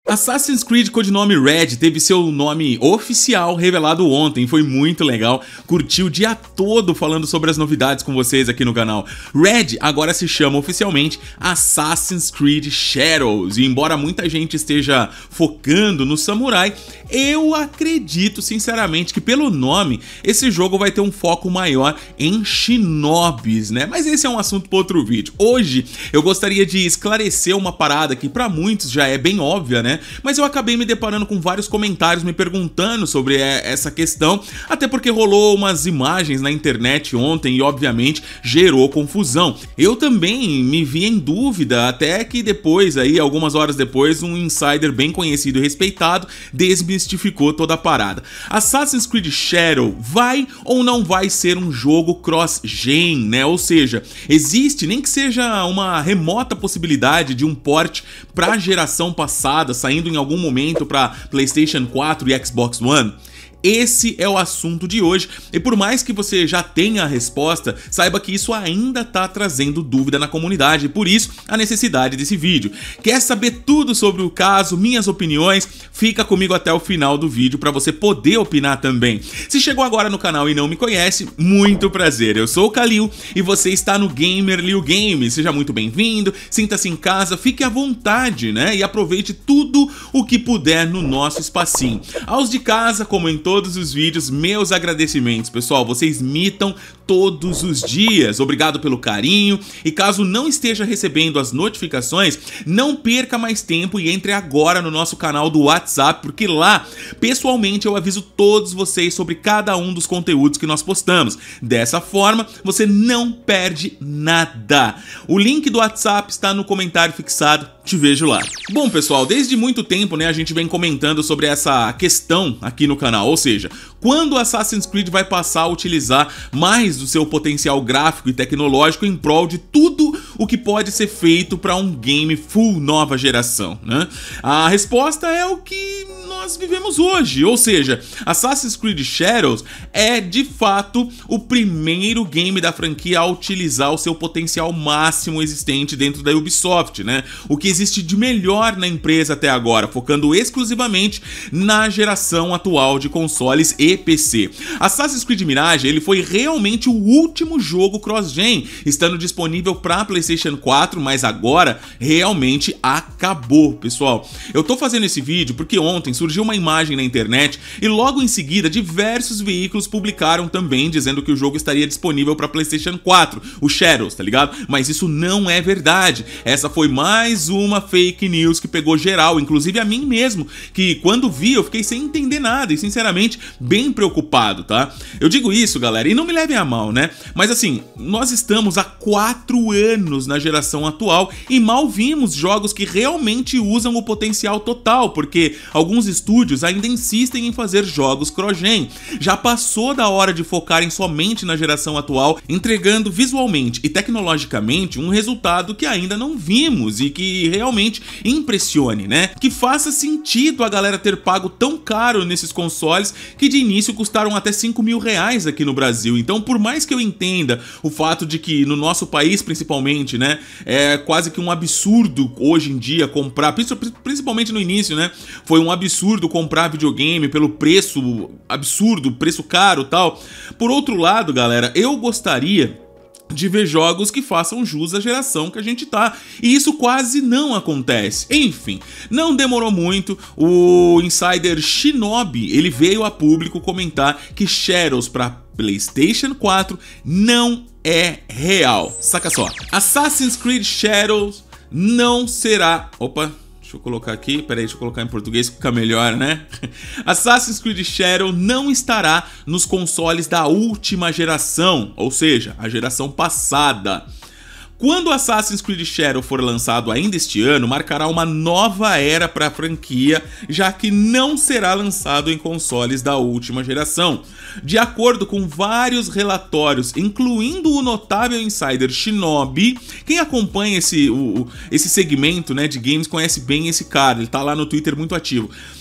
Assassin's Creed codinome Red teve seu nome oficial revelado ontem, foi muito legal, curti o dia todo falando sobre as novidades com vocês aqui no canal. Red agora se chama oficialmente Assassin's Creed Shadows, e embora muita gente esteja focando no samurai, eu acredito sinceramente que pelo nome esse jogo vai ter um foco maior em shinobis, né? Mas esse é um assunto para outro vídeo. Hoje eu gostaria de esclarecer uma parada que para muitos já é bem óbvia, né? Mas eu acabei me deparando com vários comentários me perguntando sobre essa questão, até porque rolou umas imagens na internet ontem e obviamente gerou confusão. Eu também me vi em dúvida, até que depois, aí algumas horas depois, um insider bem conhecido e respeitado desmistificou toda a parada. Assassin's Creed Shadow vai ou não vai ser um jogo cross-gen, né? Ou seja, existe nem que seja uma remota possibilidade de um port para a geração passada, saindo em algum momento para PlayStation 4 e Xbox One? Esse é o assunto de hoje, e por mais que você já tenha a resposta, saiba que isso ainda tá trazendo dúvida na comunidade, e por isso a necessidade desse vídeo. Quer saber tudo sobre o caso, minhas opiniões? Fica comigo até o final do vídeo para você poder opinar também. Se chegou agora no canal e não me conhece, muito prazer, eu sou o Kalil e você está no Gamer Liu Games. Seja muito bem-vindo, sinta-se em casa, fique à vontade, né? E aproveite tudo o que puder no nosso espacinho. Aos de casa, como em todos os vídeos, meus agradecimentos, pessoal, vocês mitam todos os dias, obrigado pelo carinho, e caso não esteja recebendo as notificações, não perca mais tempo e entre agora no nosso canal do WhatsApp, porque lá, pessoalmente, eu aviso todos vocês sobre cada um dos conteúdos que nós postamos. Dessa forma, você não perde nada. O link do WhatsApp está no comentário fixado, te vejo lá. Bom, pessoal, desde muito tempo, né, a gente vem comentando sobre essa questão aqui no canal, ou seja, quando o Assassin's Creed vai passar a utilizar mais do seu potencial gráfico e tecnológico em prol de tudo o que pode ser feito para um game full nova geração, né? A resposta é o que nós vivemos hoje, ou seja, Assassin's Creed Shadows é de fato o primeiro game da franquia a utilizar o seu potencial máximo existente dentro da Ubisoft, né? O que existe de melhor na empresa até agora, focando exclusivamente na geração atual de consoles e PC. Assassin's Creed Mirage, ele foi realmente o último jogo cross-gen, estando disponível para PlayStation 4, mas agora realmente acabou, pessoal. Eu tô fazendo esse vídeo porque ontem surgiu uma imagem na internet e logo em seguida diversos veículos publicaram também dizendo que o jogo estaria disponível para PlayStation 4, o Shadows, tá ligado? Mas isso não é verdade. Essa foi mais uma fake news que pegou geral, inclusive a mim mesmo, que quando vi eu fiquei sem entender nada e sinceramente bem preocupado, tá? Eu digo isso, galera, e não me levem a mal, né? Mas assim, nós estamos há 4 anos na geração atual e mal vimos jogos que realmente usam o potencial total, porque alguns estúdios ainda insistem em fazer jogos cross-gen. Já passou da hora de focarem somente na geração atual, entregando visualmente e tecnologicamente um resultado que ainda não vimos e que realmente impressione, né? Que faça sentido a galera ter pago tão caro nesses consoles que de início custaram até 5 mil reais aqui no Brasil. Então, por mais que eu entenda o fato de que no nosso país principalmente, né, é quase que um absurdo hoje em dia comprar, principalmente no início, né, foi um absurdo comprar videogame pelo preço absurdo, preço caro e tal. Por outro lado, galera, eu gostaria de ver jogos que façam jus à geração que a gente tá, e isso quase não acontece. Enfim, não demorou muito, o insider Shinobi, ele veio a público comentar que Shadows para PlayStation 4 não é real. Saca só, Assassin's Creed Shadows não será... Opa, deixa eu colocar aqui, peraí, deixa eu colocar em português que fica melhor, né? Assassin's Creed Shadow não estará nos consoles da última geração, ou seja, a geração passada. Quando Assassin's Creed Shadow for lançado ainda este ano, marcará uma nova era para a franquia, já que não será lançado em consoles da última geração. De acordo com vários relatórios, incluindo o notável insider Shinobi, quem acompanha esse segmento, né, de games conhece bem esse cara, ele tá lá no Twitter muito ativo.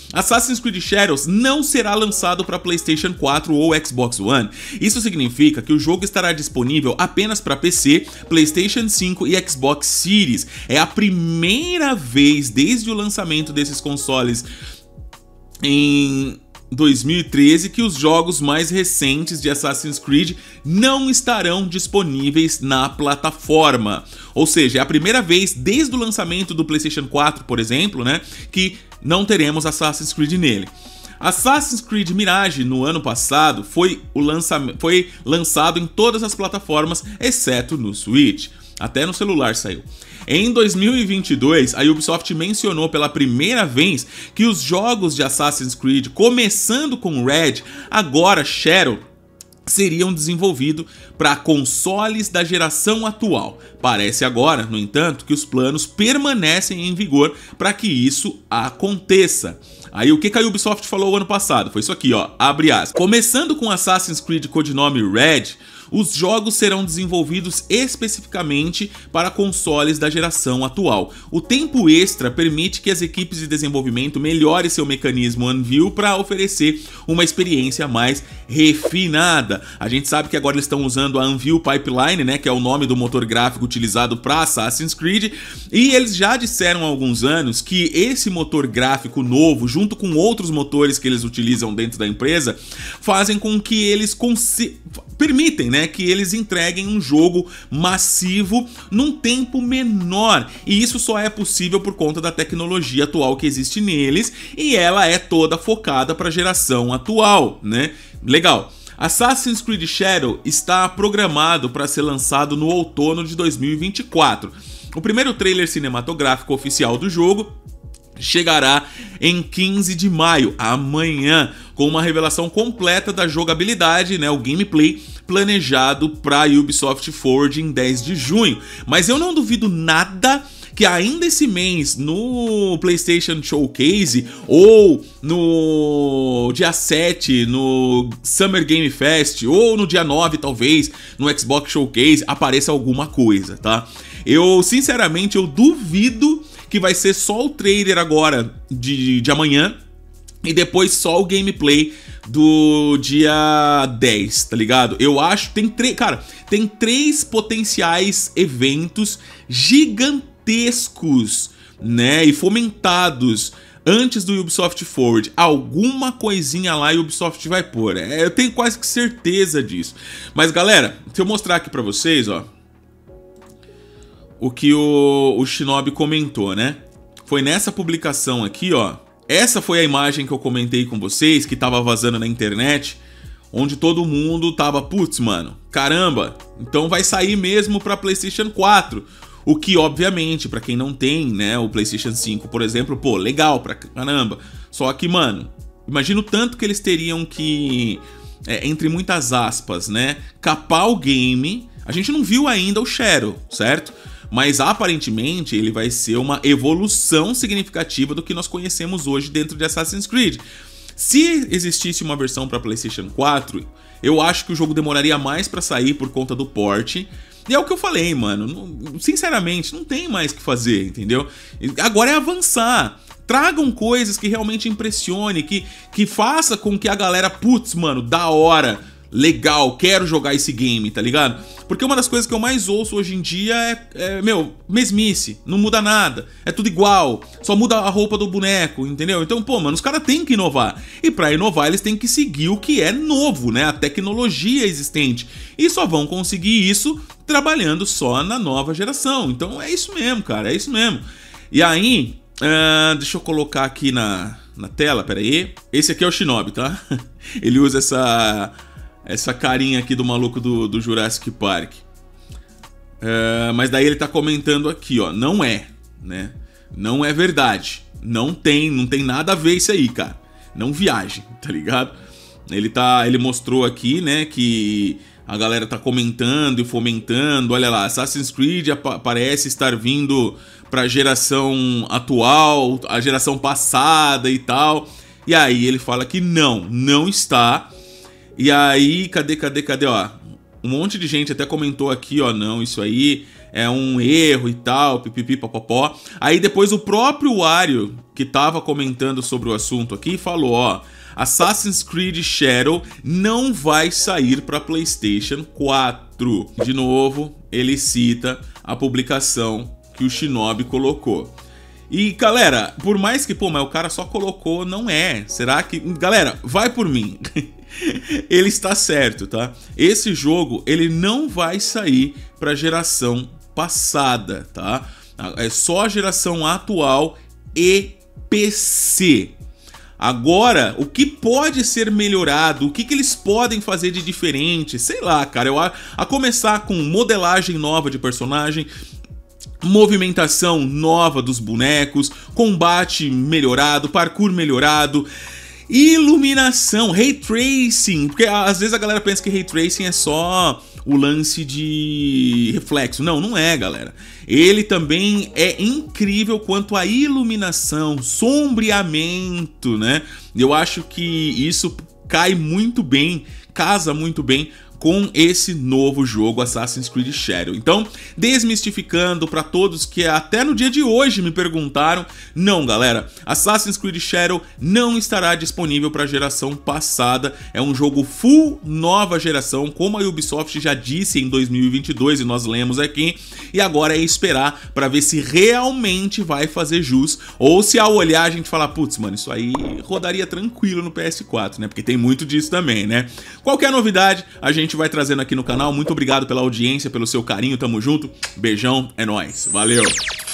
Assassin's Creed Shadows não será lançado para PlayStation 4 ou Xbox One. Isso significa que o jogo estará disponível apenas para PC, PlayStation 5 e Xbox Series. É a primeira vez desde o lançamento desses consoles em 2013 que os jogos mais recentes de Assassin's Creed não estarão disponíveis na plataforma. Ou seja, é a primeira vez desde o lançamento do PlayStation 4, por exemplo, né, que não teremos Assassin's Creed nele. Assassin's Creed Mirage, no ano passado, foi lançado em todas as plataformas, exceto no Switch. Até no celular saiu. Em 2022, a Ubisoft mencionou pela primeira vez que os jogos de Assassin's Creed, começando com Red, agora Shadow, seriam desenvolvidos para consoles da geração atual. Parece agora, no entanto, que os planos permanecem em vigor para que isso aconteça. Aí o que a Ubisoft falou ano passado? Foi isso aqui, ó, abre aspas. Começando com Assassin's Creed codinome Red, os jogos serão desenvolvidos especificamente para consoles da geração atual. O tempo extra permite que as equipes de desenvolvimento melhorem seu mecanismo Anvil para oferecer uma experiência mais refinada. A gente sabe que agora eles estão usando a Anvil Pipeline, né, que é o nome do motor gráfico utilizado para Assassin's Creed, e eles já disseram há alguns anos que esse motor gráfico novo, junto com outros motores que eles utilizam dentro da empresa, fazem com que eles permitem, né, que eles entreguem um jogo massivo num tempo menor, e isso só é possível por conta da tecnologia atual que existe neles, e ela é toda focada para a geração atual, né? Legal. Assassin's Creed Shadow está programado para ser lançado no outono de 2024. O primeiro trailer cinematográfico oficial do jogo chegará em 15 de maio, amanhã, com uma revelação completa da jogabilidade, né, o gameplay, planejado para Ubisoft Forward em 10 de junho. Mas eu não duvido nada que ainda esse mês, no PlayStation Showcase ou no dia 7, no Summer Game Fest, ou no dia 9, talvez, no Xbox Showcase, apareça alguma coisa, tá? Sinceramente, eu duvido que vai ser só o trailer agora de amanhã e depois só o gameplay do dia 10, tá ligado? Eu acho que tem três potenciais eventos gigantescos, né, e fomentados antes do Ubisoft Forward. Alguma coisinha lá a Ubisoft vai pôr, eu tenho quase que certeza disso. Mas galera, se eu mostrar aqui pra vocês, ó, o que o Shinobi comentou, né? Foi nessa publicação aqui, ó. Essa foi a imagem que eu comentei com vocês, que tava vazando na internet, onde todo mundo tava, putz, mano, caramba, então vai sair mesmo pra PlayStation 4. O que, obviamente, pra quem não tem, né, o PlayStation 5, por exemplo, pô, legal pra caramba. Só que, mano, imagina o tanto que eles teriam que, entre muitas aspas, né, capar o game. A gente não viu ainda o Shadow, certo? Mas aparentemente ele vai ser uma evolução significativa do que nós conhecemos hoje dentro de Assassin's Creed. Se existisse uma versão para PlayStation 4, eu acho que o jogo demoraria mais para sair por conta do port. E é o que eu falei, mano, sinceramente, não tem mais o que fazer, entendeu? Agora é avançar. Tragam coisas que realmente impressione, que faça com que a galera, putz, mano, da hora, legal, quero jogar esse game, tá ligado? Porque uma das coisas que eu mais ouço hoje em dia meu, mesmice, não muda nada, é tudo igual, só muda a roupa do boneco, entendeu? Então, pô, mano, os caras têm que inovar. E pra inovar, eles têm que seguir o que é novo, né? A tecnologia existente. E só vão conseguir isso trabalhando só na nova geração. Então é isso mesmo, cara, é isso mesmo. E aí, deixa eu colocar aqui na tela, pera aí. Esse aqui é o Shinobi, tá? Ele usa essa carinha aqui do maluco do Jurassic Park. Mas daí ele tá comentando aqui, ó, não é, né? Não é verdade. Não tem nada a ver isso aí, cara. Não viajem, tá ligado? Ele mostrou aqui, né, que a galera tá comentando e fomentando. Olha lá, Assassin's Creed parece estar vindo pra geração atual, a geração passada e tal. E aí ele fala que não está. E aí, cadê, ó? Um monte de gente até comentou aqui, ó, não, isso aí é um erro e tal, pipipi, popopó. Aí depois o próprio Wario, que tava comentando sobre o assunto aqui, falou, ó, Assassin's Creed Shadow não vai sair para PlayStation 4. De novo, ele cita a publicação que o Shinobi colocou. E, galera, por mais que, pô, mas o cara só colocou, não é. Será que... Galera, vai por mim. Ele está certo, tá? Esse jogo, ele não vai sair pra geração passada, tá? É só a geração atual e PC. Agora, o que pode ser melhorado? O que eles podem fazer de diferente? Sei lá, cara. A começar com modelagem nova de personagem, movimentação nova dos bonecos, combate melhorado, parkour melhorado, iluminação, Ray Tracing. Porque às vezes a galera pensa que Ray Tracing é só o lance de reflexo. Não, não é, galera. Ele também é incrível quanto à iluminação, sombreamento, né? Eu acho que isso cai muito bem, casa muito bem com esse novo jogo Assassin's Creed Shadow. Então, desmistificando para todos que até no dia de hoje me perguntaram, não, galera, Assassin's Creed Shadow não estará disponível para a geração passada. É um jogo full nova geração, como a Ubisoft já disse em 2022 e nós lemos aqui. E agora é esperar para ver se realmente vai fazer jus, ou se ao olhar a gente falar, putz, mano, isso aí rodaria tranquilo no PS4, né? Porque tem muito disso também, né? Qualquer novidade, a gente vai trazendo aqui no canal. Muito obrigado pela audiência, pelo seu carinho, tamo junto. Beijão, é nóis. Valeu!